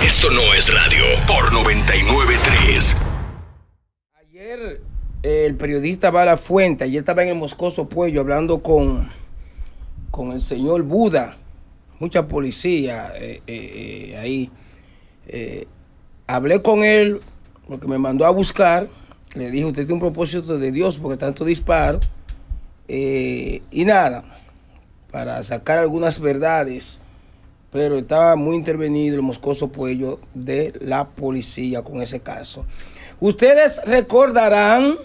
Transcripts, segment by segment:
Esto no es radio por 99.3. Ayer el periodista Bala Fuente, ayer estaba en el Moscoso Puello hablando con el señor Buda, mucha policía ahí. Hablé con él porque me mandó a buscar. Le dije, usted tiene un propósito de Dios porque tanto disparo. Y nada, para sacar algunas verdades, pero estaba muy intervenido el Moscoso Puello de la policía con ese caso. Ustedes recordarán,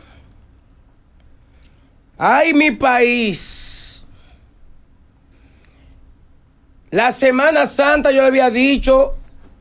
ay mi país, la Semana Santa yo le había dicho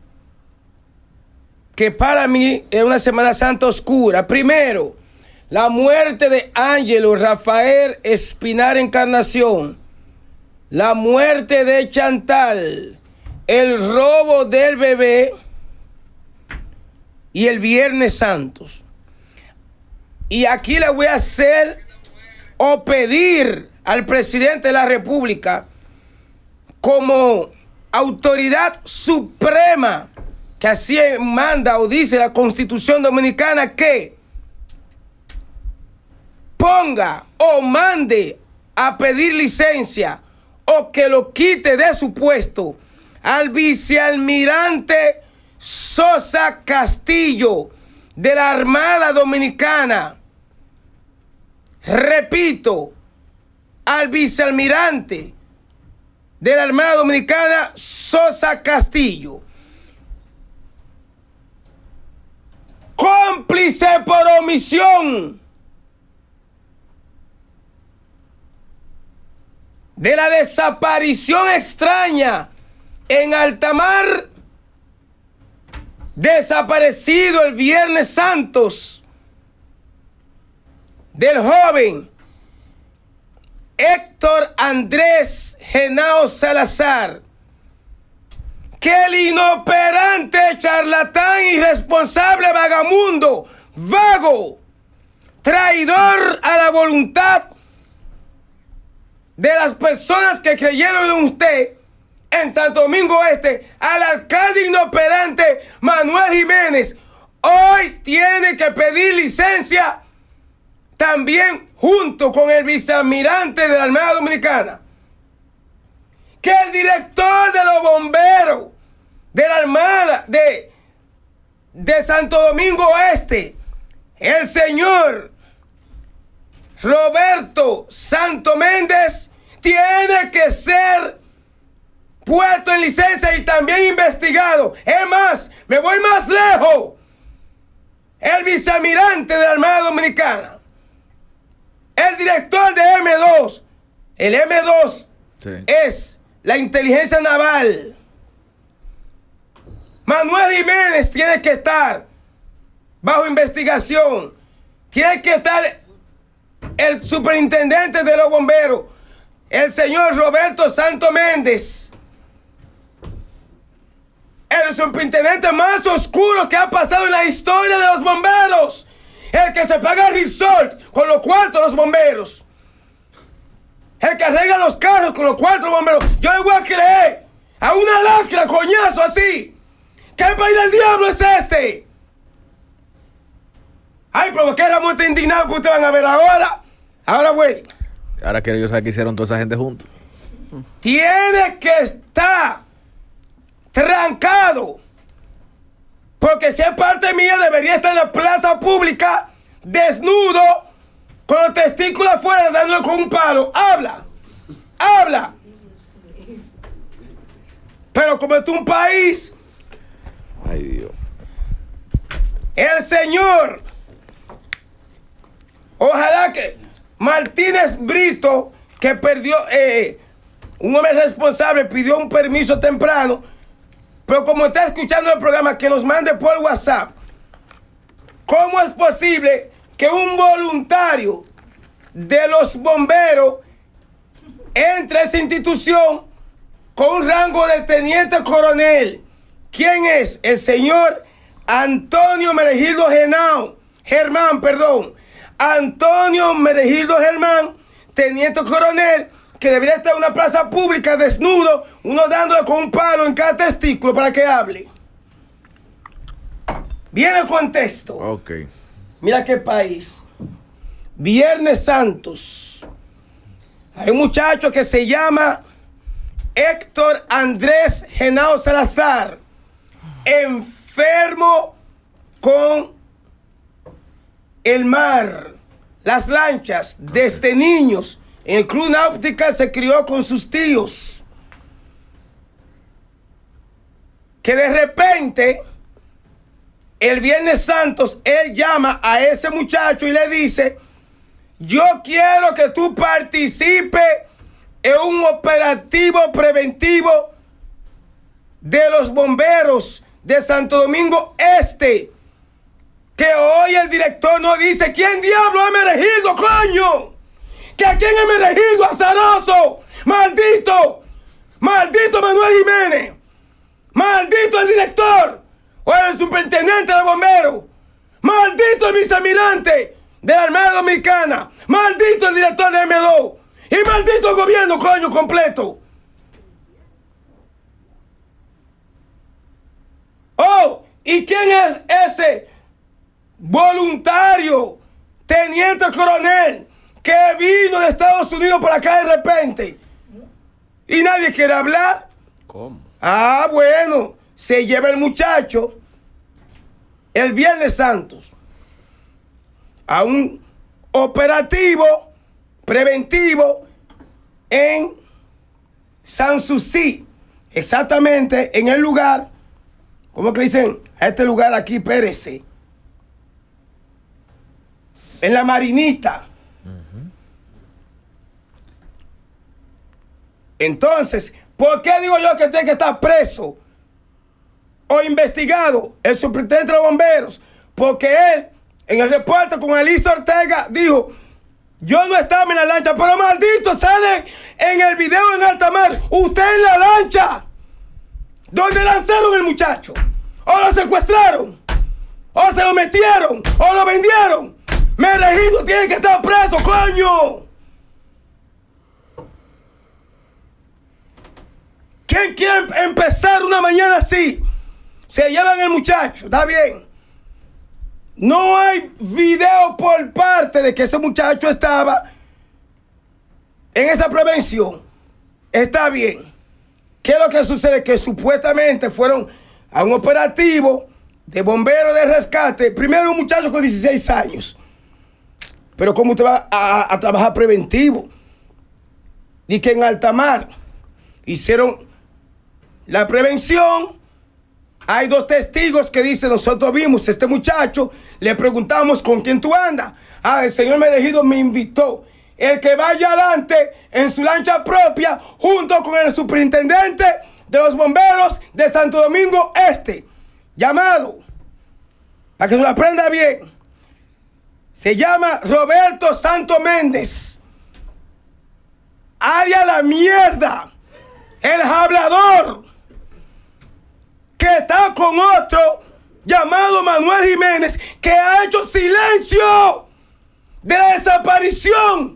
que para mí era una Semana Santa oscura. Primero, la muerte de Ángelo Rafael Espinar Encarnación, la muerte de Chantal, el robo del bebé y el Viernes Santos. Y aquí le voy a hacer o pedir al presidente de la República, como autoridad suprema, que así manda o dice la Constitución Dominicana, que ponga o mande a pedir licencia o que lo quite de su puesto al vicealmirante Sosa Castillo de la Armada Dominicana. Repito, al vicealmirante de la Armada Dominicana Sosa Castillo, cómplice por omisión de la desaparición extraña en altamar, desaparecido el Viernes Santos, del joven Héctor Andrés Genao Salazar, que el inoperante, charlatán, irresponsable, vagamundo, vago, traidor a la voluntad de las personas que creyeron en usted en Santo Domingo Este, al alcalde inoperante Manuel Jiménez, hoy tiene que pedir licencia también junto con el vicealmirante de la Armada Dominicana. Que el director de los bomberos de la Armada de Santo Domingo Este, el señor Roberto Santo Méndez, tiene que ser puesto en licencia y también investigado. Es más, me voy más lejos. El vicealmirante de la Armada Dominicana, el director de M2, el M2 sí, es la inteligencia naval. Manuel Jiménez tiene que estar bajo investigación. Tiene que estar el superintendente de los bomberos, el señor Roberto Santo Méndez, el superintendente más oscuro que ha pasado en la historia de los bomberos, el que se paga el resort con los cuartos de los bomberos, el que arregla los carros con los cuartos de los bomberos. Yo le voy a creer a una lacra, coñazo así. ¿Qué país del diablo es este? Ay, pero ¿qué Ramón está indignado que ustedes van a ver ahora? Ahora, güey. Ahora quiero yo saber qué hicieron toda esa gente juntos. Tiene que estar trancado. Porque si es parte mía, debería estar en la plaza pública, desnudo, con los testículos afuera, dándole con un palo. Habla. Habla. Pero como es un país... Ay, Dios. El señor, ojalá que Martínez Brito, que perdió, un hombre responsable, pidió un permiso temprano, pero como está escuchando el programa, que nos mande por WhatsApp. ¿Cómo es posible que un voluntario de los bomberos entre a esa institución con un rango de teniente coronel? ¿Quién es? El señor Antonio Meregildo Germán, Antonio Meregildo Germán, teniente coronel, que debería estar en una plaza pública desnudo, uno dándole con un palo en cada testículo para que hable. Viene el contexto. Ok. Mira qué país. Viernes Santos. Hay un muchacho que se llama Héctor Andrés Genao Salazar, enfermo con el mar, las lanchas, desde niños. En el Club Náutica se crió con sus tíos. Que de repente, el Viernes Santos, él llama a ese muchacho y le dice: yo quiero que tú participes en un operativo preventivo de los bomberos de Santo Domingo Este. Que hoy el director nos dice: ¿quién diablo es Meregildo, coño? ¿Que a quién es Meregildo, azaroso? ¡Maldito! ¡Maldito Manuel Jiménez! ¡Maldito el director! ¡O el superintendente de bomberos! ¡Maldito el vicealmirante de la Armada Dominicana! ¡Maldito el director de M2! ¡Y maldito el gobierno, coño, completo! ¡Oh! ¿Y quién es ese voluntario, teniente coronel, que vino de Estados Unidos por acá de repente? ¿Y nadie quiere hablar? ¿Cómo? Ah, bueno, se lleva el muchacho el Viernes Santos a un operativo preventivo en Sanssouci, exactamente en el lugar, ¿cómo que dicen? A este lugar aquí, Pérez, en la Marinita. Entonces, ¿por qué digo yo que tiene que estar preso o investigado el superintendente de bomberos? Porque él, en el reporte con Elisa Ortega, dijo: yo no estaba en la lancha, pero maldito, sale en el video en alta mar, usted en la lancha, donde lanzaron el muchacho, o lo secuestraron, o se lo metieron, o lo vendieron. Meregildo tiene que estar preso, coño. ¿Quién quiere empezar una mañana así? Se llevan el muchacho, está bien. No hay video por parte de que ese muchacho estaba en esa prevención. Está bien. ¿Qué es lo que sucede? Que supuestamente fueron a un operativo de bomberos de rescate. Primero un muchacho con 16 años. Pero ¿cómo usted va a trabajar preventivo? Y que en alta mar hicieron la prevención. Hay dos testigos que dicen: nosotros vimos a este muchacho, le preguntamos con quién tú andas. Ah, el señor Meregildo me invitó. El que vaya adelante en su lancha propia, junto con el superintendente de los bomberos de Santo Domingo Este, llamado, para que se lo aprenda bien, se llama Roberto Santo Méndez, alias La Mierda, el hablador, que está con otro llamado Manuel Jiménez, que ha hecho silencio de la desaparición.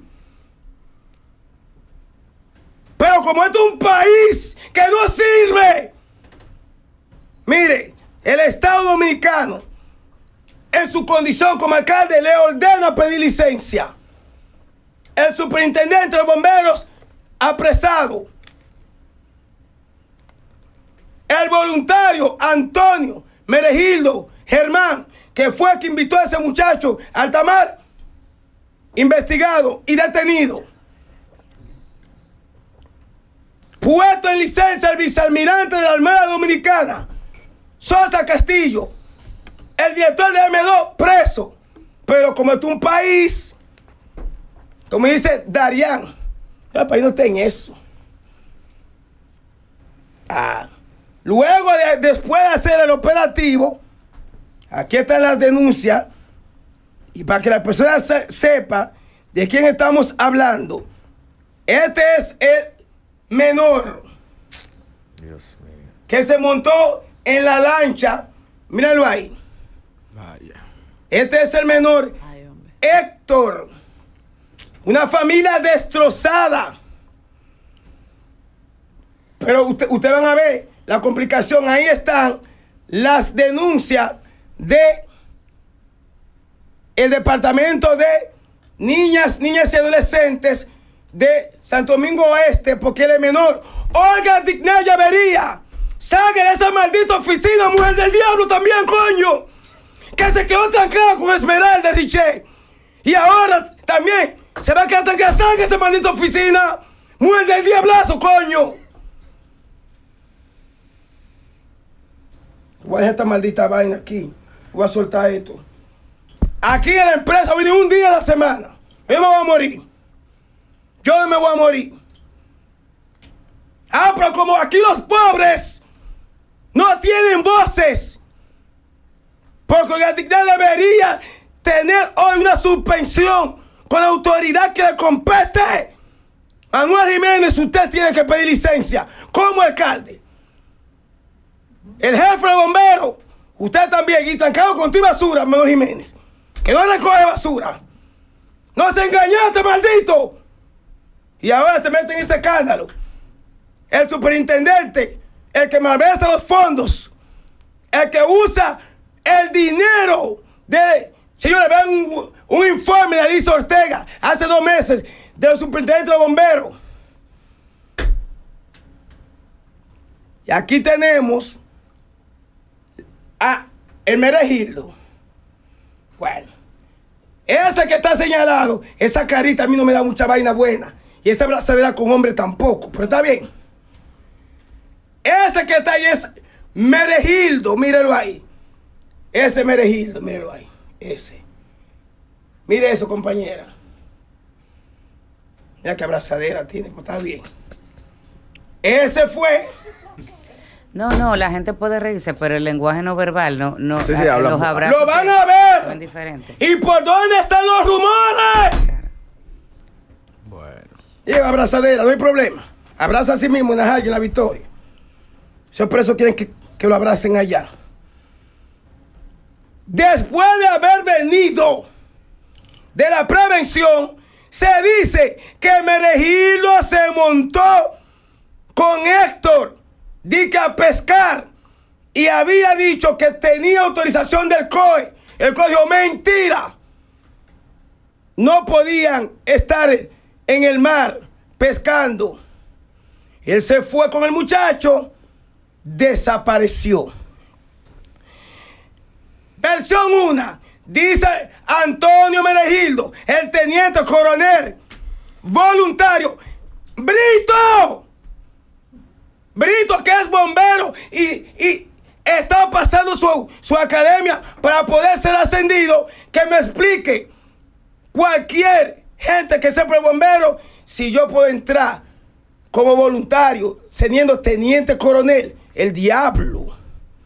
Pero como esto es un país que no sirve, mire, el Estado Dominicano, en su condición como alcalde, le ordena pedir licencia. El superintendente de los bomberos, apresado. El voluntario Antonio Meregildo Germán, que fue quien invitó a ese muchacho a alta mar, investigado y detenido. Puesto en licencia el vicealmirante de la Armada Dominicana, Sosa Castillo. El director de M2 preso. Pero como es un país, como dice Darian, el país no está en eso. Luego, después de hacer el operativo, aquí están las denuncias. Y para que la persona sepa de quién estamos hablando, este es el menor, Dios mío. que se montó en la lancha. Míralo ahí. Vaya. Este es el menor, Ay, hombre. Héctor. Una familia destrozada. Pero usted van a ver la complicación. Ahí están las denuncias de el Departamento de Niñas y Adolescentes de Santo Domingo Oeste, porque él es menor. Olga Dignaya Vería, salga de esa maldita oficina, mujer del diablo también, coño, que se quedó trancada con Esmeralda Riché. Y ahora también se va a quedar trancada, salga de esa maldita oficina, mujer del diablazo, coño. Voy a dejar esta maldita vaina aquí. Voy a soltar esto. Aquí en la empresa viene un día a la semana. Yo me voy a morir. Yo no me voy a morir. Ah, pero como aquí los pobres no tienen voces, porque la dignidad debería tener hoy una suspensión con la autoridad que le compete. Manuel Jiménez, usted tiene que pedir licencia como alcalde. El jefe de bomberos, usted también, y trancado con tu basura, Manuel Jiménez, que no recoge basura. No se engañaste, maldito. Y ahora te meten en este escándalo. El superintendente, el que malversa los fondos, el que usa el dinero de... Señores, vean un informe de Alicia Ortega hace 2 meses del superintendente de bomberos. Y aquí tenemos a Hermenegildo. Bueno, ese que está señalado, esa carita a mí no me da mucha vaina buena. Y esa abrazadera con hombre tampoco, pero está bien. Ese que está ahí es Hermenegildo, mírelo ahí. Ese Hermenegildo, mírelo ahí. Ese. Mire eso, compañera. Mira qué abrazadera tiene, pues está bien. Ese fue. No, la gente puede reírse, pero el lenguaje no verbal, no Sí, los abrazos. Lo van a ver. Son diferentes. ¿Y por dónde están los rumores? Bueno. Llega abrazadera, no hay problema. Abraza a sí mismo en Najayo, en La Victoria. Esos presos quieren que lo abracen allá. Después de haber venido de la prevención, se dice que Hermenegildo se montó con Héctor dice a pescar y había dicho que tenía autorización del COE. El COE dijo, mentira. No podían estar en el mar pescando. Él se fue con el muchacho, desapareció. Versión 1, dice Antonio Hermenegildo, el teniente coronel voluntario, Brito, que es bombero y está pasando su academia para poder ser ascendido, que me explique cualquier gente que sepa el bombero si yo puedo entrar como voluntario siendo teniente coronel. El diablo.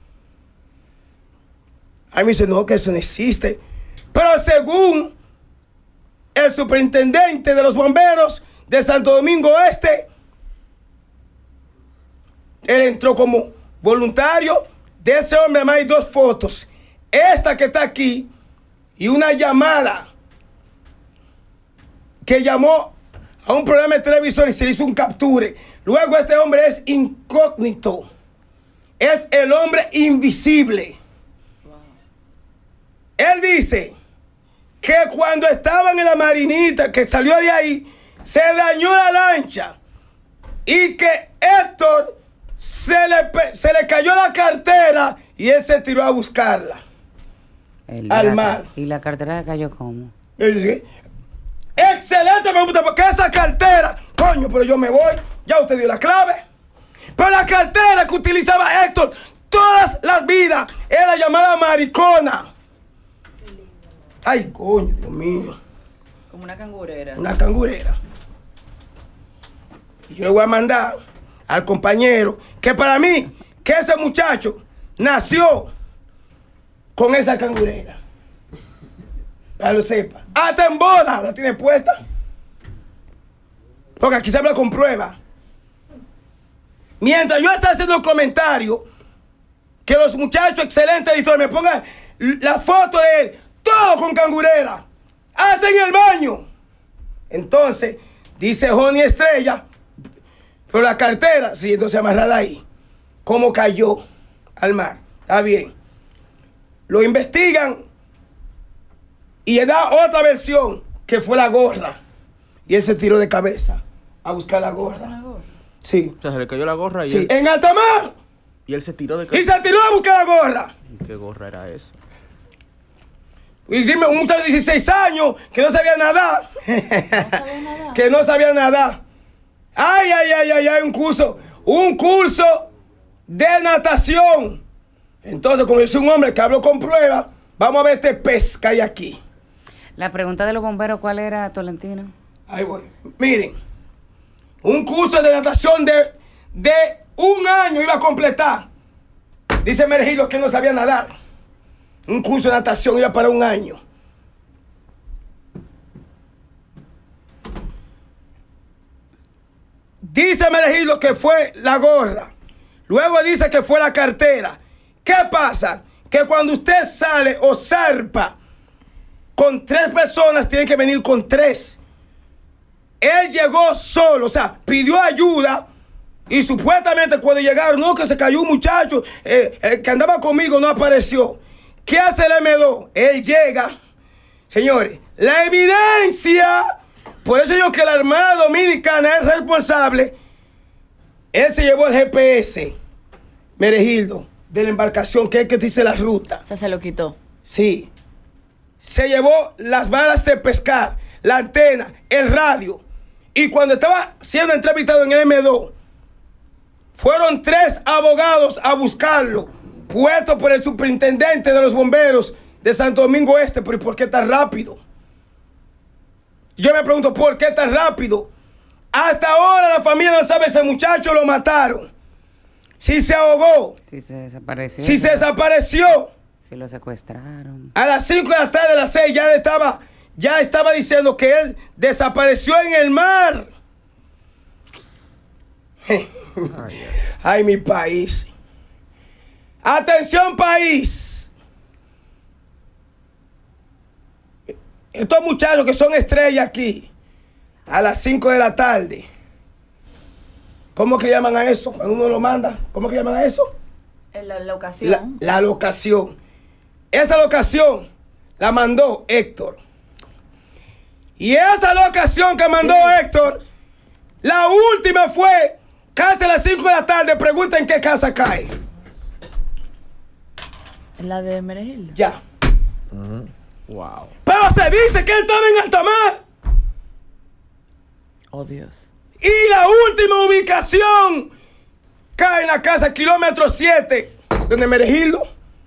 A mí me dicen, no, que eso no existe. Pero según el superintendente de los bomberos de Santo Domingo Este, él entró como voluntario. De ese hombre además hay 2 fotos. Esta que está aquí y una llamada que llamó a un programa de televisión y se le hizo un capture. Luego este hombre es incógnito. Es el hombre invisible. Él dice que cuando estaban en la marinita, que salió de ahí, se dañó la lancha y que Héctor se le cayó la cartera y él se tiró a buscarla al mar. ¿Y la cartera le cayó cómo? Excelente pregunta, porque esa cartera, coño, pero yo me voy, ya usted dio la clave. Pero la cartera que utilizaba Héctor todas las vidas era llamada maricona. Ay, coño, Dios mío. Como una cangurera. Una cangurera. Y yo le voy a mandar al compañero que para mí, que ese muchacho nació con esa cangurera. Para que lo sepa. Hasta en boda la tiene puesta. Porque aquí se habla con prueba. Mientras yo estaba haciendo el comentario, que los muchachos excelentes editores me pongan la foto de él, todo con cangurera, hasta en el baño. Entonces, dice Johnny Estrella, pero la cartera, sí, entonces amarrada ahí. ¿Cómo cayó al mar? Está bien. lo investigan y él da otra versión, que fue la gorra. Y él se tiró de cabeza a buscar la gorra. Sí. O sea, se le cayó la gorra y Sí, él, en alta mar. y él se tiró de Y cabeza. se tiró a buscar la gorra. ¿Y qué gorra era esa? Y dime, un muchacho de 16 años que no sabía nadar. Que no sabía nadar. Ay, un curso de natación. Entonces, como yo soy un hombre que hablo con pruebas, vamos a ver este pez que hay aquí. La pregunta de los bomberos, ¿cuál era, Tolentino? Ahí voy. Miren, un curso de natación de un año iba a completar. Dice Mergilo que no sabía nadar. Un curso de natación iba para un año. Dice Mergilo que fue la gorra. Luego dice que fue la cartera. ¿Qué pasa? Que cuando usted sale o zarpa con 3 personas, tiene que venir con 3. Él llegó solo, o sea, pidió ayuda. Y supuestamente cuando llegaron, no, que se cayó un muchacho, el que andaba conmigo no apareció. ¿Qué hace el M2? Él llega. Señores, la evidencia, por eso digo que la Armada Dominicana es responsable. Él se llevó el GPS, Meregildo, de la embarcación, que es el que dice la ruta. O sea, se lo quitó. Sí. Se llevó las varas de pescar, la antena, el radio. Y cuando estaba siendo entrevistado en el M2, fueron 3 abogados a buscarlo, puestos por el superintendente de los bomberos de Santo Domingo Este. Pero ¿por qué tan rápido? Yo me pregunto, ¿por qué tan rápido? Hasta ahora la familia no sabe si el muchacho lo mataron, si se ahogó, Si se desapareció. si se desapareció. Si lo secuestraron. A las 5 de la tarde, a las 6, ya estaba diciendo que él desapareció en el mar. Ay, mi país. Atención, país. Estos muchachos que son estrellas aquí, a las 5 de la tarde. ¿Cómo que llaman a eso? Cuando uno lo manda, ¿cómo que llaman a eso? En la ocasión. La locación. Esa locación la mandó Héctor. Y esa locación que mandó Héctor, la última fue casi a las 5 de la tarde. Pregunta en qué casa cae. En la de Meregildo. Ya. Wow. Pero se dice que él estaba en alta mar. Oh, Dios. Y la última ubicación cae en la casa kilómetro 7, donde Meregildo.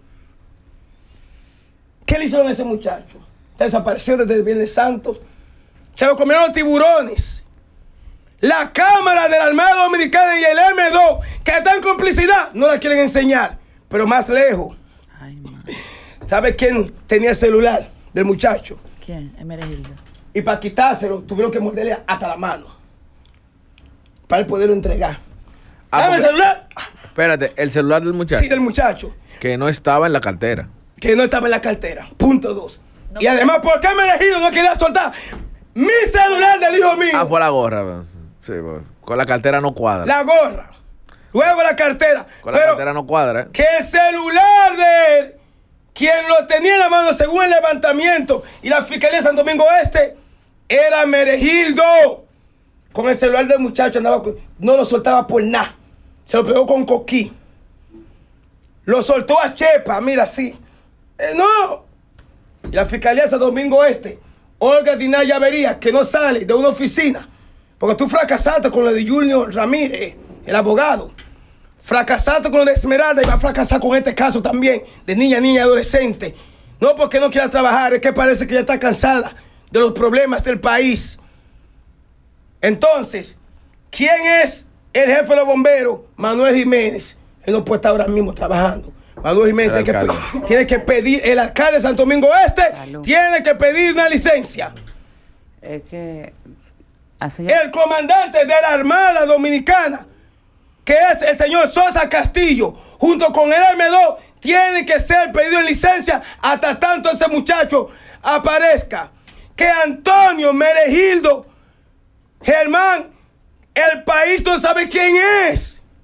¿Qué le hicieron a ese muchacho? Desapareció desde el Viernes Santo. Se lo comieron los tiburones. La cámara de la Armada Dominicana y el M2, que está en complicidad, no la quieren enseñar. Pero más lejos. Ay, madre. ¿Sabe quién tenía el celular del muchacho? ¿Quién? Es Meregildo. Y para quitárselo, tuvieron que morderle hasta la mano. Para él poderlo entregar. Dame el porque- celular. Espérate, el celular del muchacho. Sí, del muchacho. Que no estaba en la cartera. Que no estaba en la cartera. Punto 2. No, Y además, ¿por qué Meregildo no quería soltar mi celular del hijo mío? Ah, fue la gorra. Sí, pues, con la cartera no cuadra. La gorra. Luego la cartera. Con la Pero cartera no cuadra. que el celular de él, quien lo tenía en la mano según el levantamiento y la Fiscalía de Santo Domingo Este, era Meregildo. Con el celular del muchacho andaba, no lo soltaba por nada. Se lo pegó con coquí. Lo soltó a Chepa, mira así. No. Y la Fiscalía de Santo Domingo Este, Olga Dinaya Avería, que no sale de una oficina. Porque tú fracasaste con lo de Junior Ramírez, el abogado. Fracasaste con lo de Esmeralda y va a fracasar con este caso también, de niña y adolescente. No porque no quiera trabajar, es que parece que ya está cansada de los problemas del país. Entonces, ¿quién es el jefe de los bomberos? Manuel Jiménez. Él no puede estar ahora mismo trabajando. Manuel Jiménez El alcalde. tiene que pedir, el alcalde de Santo Domingo Este Salud. tiene que pedir una licencia. Es que hace ya- El comandante de la Armada Dominicana, que es el señor Sosa Castillo, junto con el M2, tiene que ser pedido en licencia hasta tanto ese muchacho aparezca. Que Antonio Meregildo, Germán, el país no sabe quién es.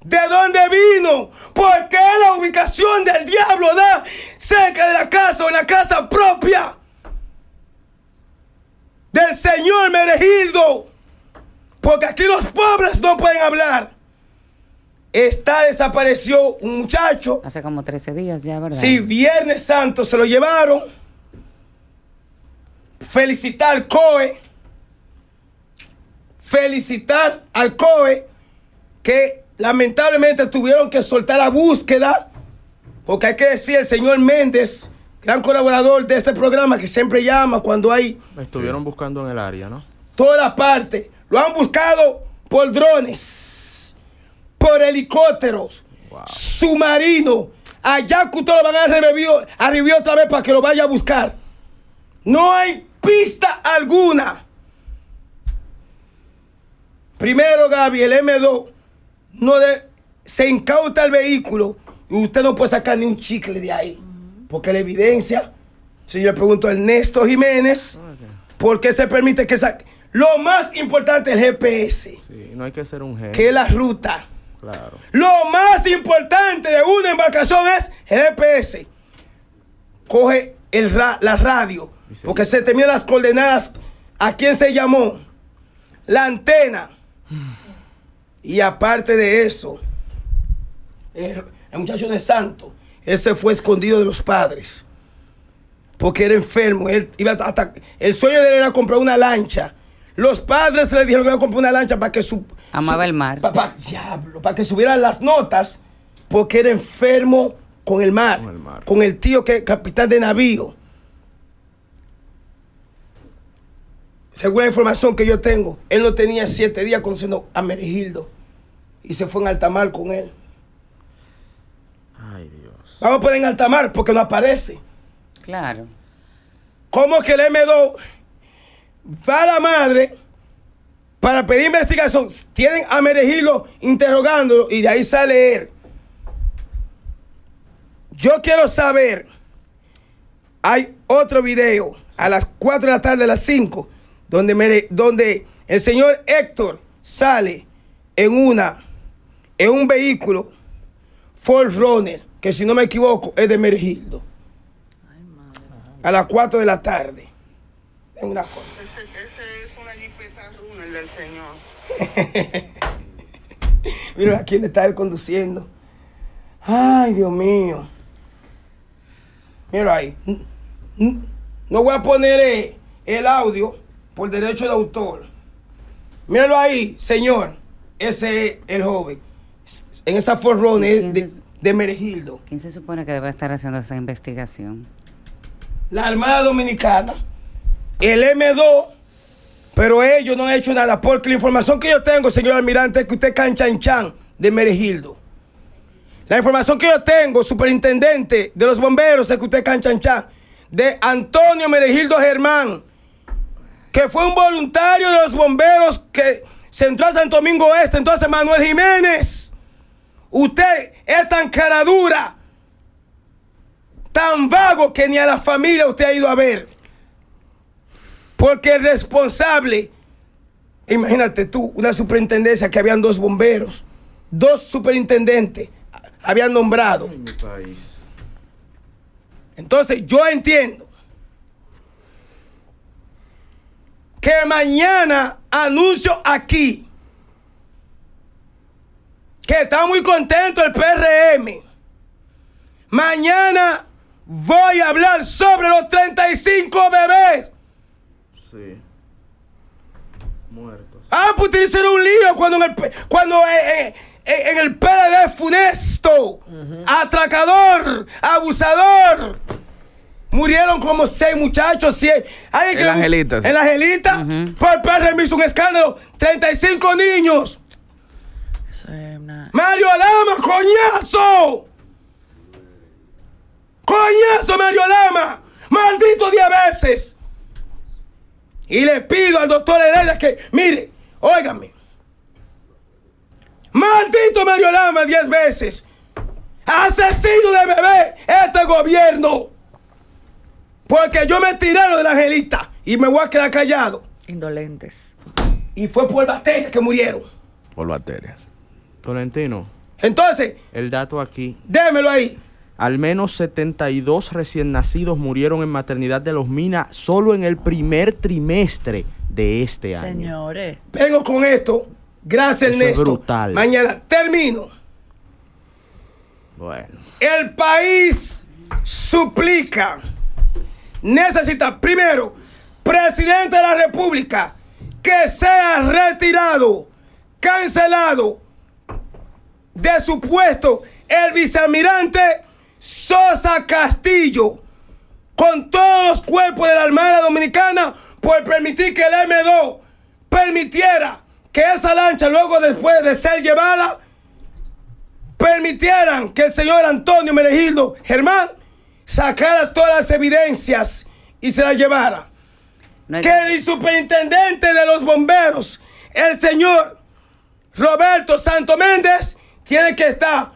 ¿De dónde vino? ¿Por qué la ubicación del diablo da cerca de la casa o en la casa propia del señor Meregildo? Porque aquí los pobres no pueden hablar. Desapareció un muchacho. Hace como 13 días ya, ¿verdad? Sí, Viernes Santo se lo llevaron. Felicitar al COE. Felicitar al COE que lamentablemente tuvieron que soltar la búsqueda. Porque hay que decir, el señor Méndez, gran colaborador de este programa que siempre llama cuando hay... Estuvieron buscando en el área, ¿no? Toda la parte. Lo han buscado por drones, por helicópteros, submarinos. Allá que ustedes lo van a revivir otra vez para que lo vaya a buscar. No hay pista alguna. Primero, Gaby, el M2 se incauta el vehículo y usted no puede sacar ni un chicle de ahí. Porque la evidencia, si yo le pregunto a Ernesto Jiménez, ¿por qué se permite que saque? Lo más importante es el GPS. Sí, no hay que ser un genio. Que es la ruta. Claro. Lo más importante de una embarcación es el GPS. Coge la radio. Porque se terminan las coordenadas. ¿A quién se llamó? La antena. Y aparte de eso, el muchacho de Santo, él se fue escondido de los padres. Porque era enfermo. El sueño de él era comprar una lancha. Los padres le dijeron que iba a comprar una lancha para que amaba el mar. Para que subieran las notas, porque era enfermo con el mar. Con el tío que es capitán de navío. Según la información que yo tengo, él no tenía 7 días conociendo a Meregildo. Y se fue en alta mar con él. Ay, Dios. Vamos a poner en alta mar porque no aparece. Claro. ¿Cómo que el M2 va a la madre para pedir investigación? Tienen a Meregildo interrogándolo y de ahí sale él. Yo quiero saber, hay otro video a las 4 de la tarde, a las 5, donde el señor Héctor sale en un vehículo Ford Runner, que si no me equivoco es de Meregildo. A las 4 de la tarde. Es una cosa. Ese es una jipeta Runner del señor. Mira a quién está él conduciendo. Ay, Dios mío. Mira ahí. No voy a poner el audio por derecho de autor. Míralo ahí, señor. Ese es el joven. En esa Ford Runner de Meregildo. ¿Quién se supone que debe estar haciendo esa investigación? La Armada Dominicana, el M2, pero ellos no han hecho nada, porque la información que yo tengo, señor almirante, es que usted canchanchan de Meregildo. La información que yo tengo, superintendente de los bomberos, es que usted canchanchan de Antonio Meregildo Germán, que fue un voluntario de los bomberos que se entró a Santo Domingo Este. Entonces, Manuel Jiménez, usted es tan cara dura, tan vago, que ni a la familia usted ha ido a ver. Porque el responsable, imagínate tú, una superintendencia que habían 2 bomberos, 2 superintendentes habían nombrado. En mi país. Entonces yo entiendo que mañana anuncio aquí que está muy contento el PRM. Mañana voy a hablar sobre los 35 bebés. Sí. Muertos. Ah, pues tiene que ser un lío cuando en el PLD funesto, atracador, abusador. Murieron como 6 muchachos, 100. En la Angelita. En la Angelita, por PRM hizo un escándalo. 35 niños. Eso es una... Mario Lama, coñazo. Coñazo, Mario Lama. Maldito 10 veces. Y le pido al doctor Hereda que, mire, óigame. Maldito Mario Lama 10 veces. Asesino de bebé este gobierno. Porque yo me tiré lo de la Angelita y me voy a quedar callado. Indolentes. Y fue por bacterias que murieron. Por bacterias. Tolentino. Entonces, El dato aquí. démelo ahí. Al menos 72 recién nacidos murieron en maternidad de Los Minas solo en el primer trimestre de este año. Señores. Vengo con esto. Gracias, Eso es Ernesto. brutal. Mañana termino. Bueno. El país suplica, necesita, primero, presidente de la República, que sea retirado, cancelado de su puesto el vicealmirante Sosa Castillo, con todos los cuerpos de la Armada Dominicana, por permitir que el M2 permitiera que esa lancha, luego después de ser llevada, permitieran que el señor Antonio Menegildo Germán sacara todas las evidencias y se las llevara. No hay- Que el superintendente de los bomberos, el señor Roberto Santo Méndez, tiene que estar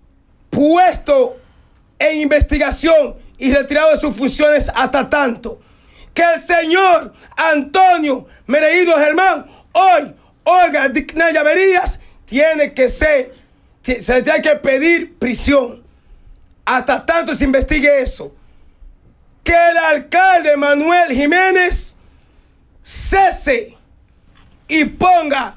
puesto en investigación y retirado de sus funciones hasta tanto que el señor Antonio Menegildo Germán hoy, Olga Digna Averías, tiene que ser, se le tiene que pedir prisión hasta tanto se investigue eso. Que el alcalde Manuel Jiménez cese y ponga,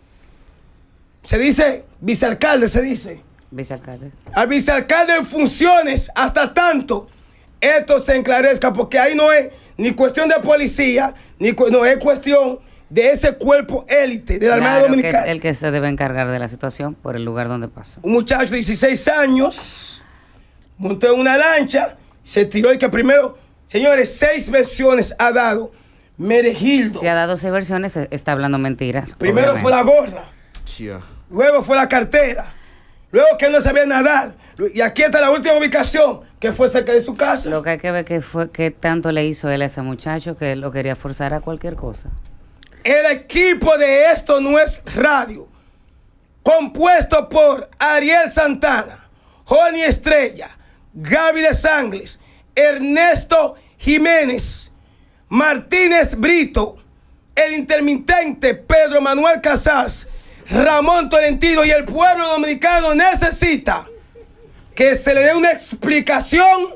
se dice vicealcalde, se dice, Vicealcalde. al vicealcalde en funciones hasta tanto esto se enclarezca, porque ahí no es ni cuestión de policía, no es cuestión de ese cuerpo élite de la Armada Claro, que es Dominicana. el que se debe encargar de la situación por el lugar donde pasó. Un muchacho de 16 años montó en una lancha, se tiró y que primero, señores, 6 versiones ha dado Menegildo. Si ha dado 6 versiones, está hablando mentiras. Primero obviamente. fue la gorra, Chia. luego fue la cartera, luego que él no sabía nadar, y aquí está la última ubicación, que fue cerca de su casa. Lo que hay que ver que fue que tanto le hizo él a ese muchacho que lo quería forzar a cualquier cosa. El equipo de Esto No Es Radio, compuesto por Ariel Santana, Joni Estrella, Gaby de Sangles, Ernesto Jiménez, Martínez Brito, el intermitente Pedro Manuel Casas, Ramón Tolentino y el pueblo dominicano necesita que se le dé una explicación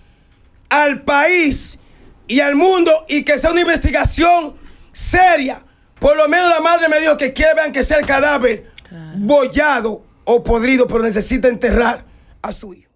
al país y al mundo y que sea una investigación seria. Por lo menos la madre me dijo que quiere ver que sea el cadáver bollado o podrido, pero necesita enterrar a su hijo.